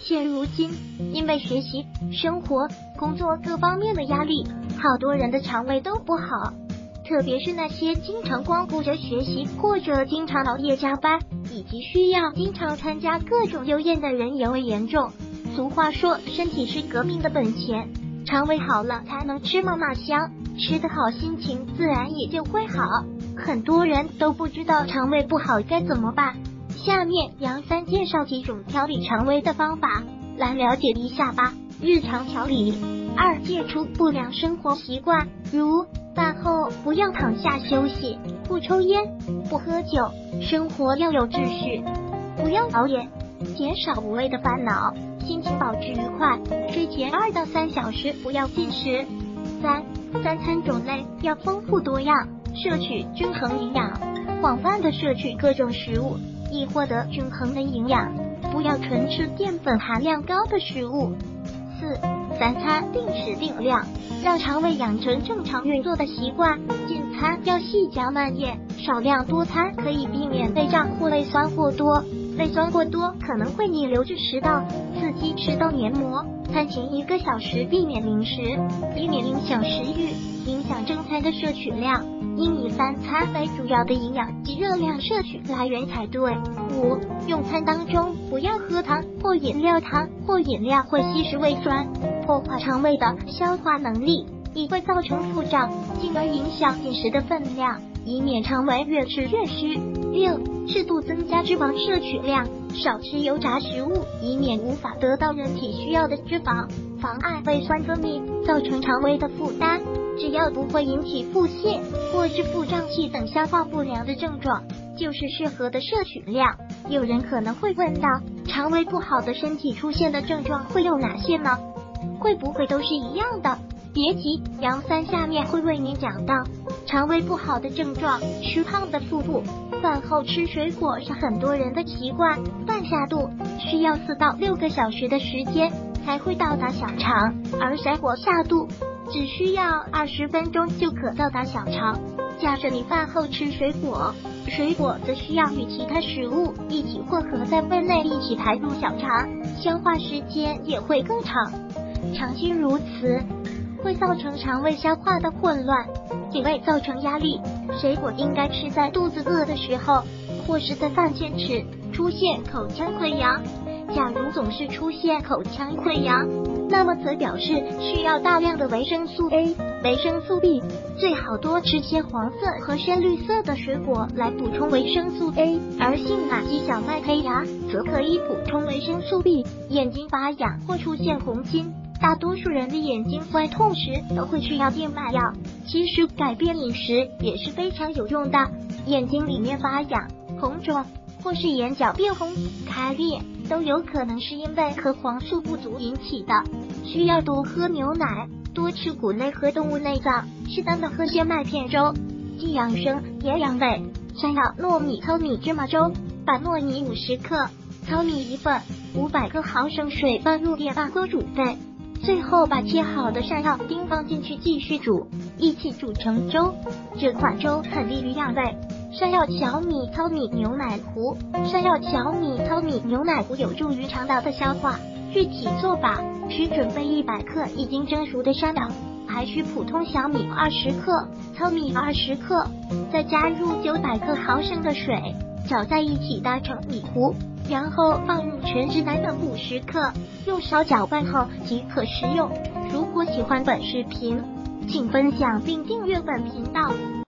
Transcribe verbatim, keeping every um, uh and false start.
现如今，因为学习、生活、工作各方面的压力，好多人的肠胃都不好。特别是那些经常光顾着学习或者经常熬夜加班，以及需要经常参加各种幽宴的人尤为严重。俗话说，身体是革命的本钱，肠胃好了才能吃嘛嘛香，吃得好，心情自然也就会好。很多人都不知道肠胃不好该怎么办，下面杨三介绍几种调理肠胃的方法，来了解一下吧。日常调理。二、戒除不良生活习惯，如饭后不要躺下休息，不抽烟，不喝酒，生活要有秩序，不要熬夜，减少无谓的烦恼，心情保持愉快。睡前二到三小时不要进食。三、三餐种类要丰富多样，摄取均衡营养，广泛的摄取各种食物，以获得均衡的营养，不要纯吃淀粉含量高的食物。四、三餐定时定量，让肠胃养成正常运作的习惯。进餐要细嚼慢咽，少量多餐，可以避免胃胀或胃酸过多。胃酸过多可能会逆流至食道，刺激食道黏膜。餐前一个小时避免零食，以免影响食欲，影响正餐的摄取量，应以三餐为主要的营养及热量摄取来源才对。五、用餐当中不要喝汤或饮料，汤或饮料会吸食胃酸，破坏肠胃的消化能力，亦会造成腹胀，进而影响饮食的分量，以免肠胃越吃越虚。六、适度增加脂肪摄取量，少吃油炸食物，以免无法得到人体需要的脂肪，妨碍胃酸分泌，造成肠胃的负担。只要不会引起腹泻或是腹胀气等消化不良的症状，就是适合的摄取量。有人可能会问到，肠胃不好的身体出现的症状会有哪些呢？会不会都是一样的？别急，杨三下面会为您讲到肠胃不好的症状。虚胖的腹部，饭后吃水果是很多人的习惯，饭下肚需要四到六个小时的时间才会到达小肠，而水果下肚只需要二十分钟就可到达小肠。假设你饭后吃水果，水果则需要与其他食物一起混合在胃内，一起排入小肠，消化时间也会更长。长期如此，会造成肠胃消化的混乱，给胃造成压力。水果应该吃在肚子饿的时候，或是在饭前吃，出现口腔溃疡。假如总是出现口腔溃疡，那么则表示需要大量的维生素 A、维生素 B， 最好多吃些黄色和深绿色的水果来补充维生素 A， 而杏奶及小麦胚芽则可以补充维生素 B。眼睛发痒或出现红筋，大多数人的眼睛会痛时都会需要变脉药，其实改变饮食也是非常有用的。眼睛里面发痒、红肿或是眼角变红、开裂，都有可能是因为核黄素不足引起的，需要多喝牛奶，多吃谷类和动物内脏，适当的喝些麦片粥，既养生也养胃。山药糯米糙米芝麻粥，把糯米五十克、糙米一份，五百克毫升水放入电饭锅煮沸，最后把切好的山药丁放进去继续煮，一起煮成粥。这款粥很利于养胃。山药小米糙米牛奶糊，山药小米糙米牛奶糊有助于肠道的消化。具体做法：需准备一百克已经蒸熟的山药，还需普通小米二十克、糙米二十克，再加入九百克毫升的水，搅在一起打成米糊，然后放入全脂奶粉五十克，用勺搅拌后即可食用。如果喜欢本视频，请分享并订阅本频道。